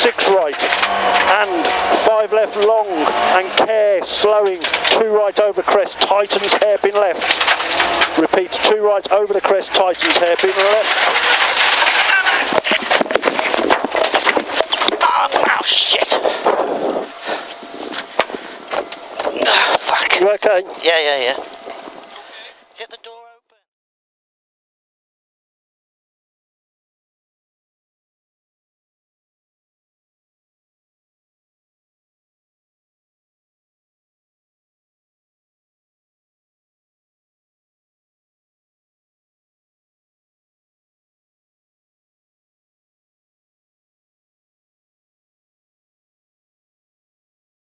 6 right, and 5 left long, and Care slowing, 2 right over crest, tightens hairpin left. Repeats, 2 right over the crest, tightens hairpin left. Oh shit! You okay? Yeah.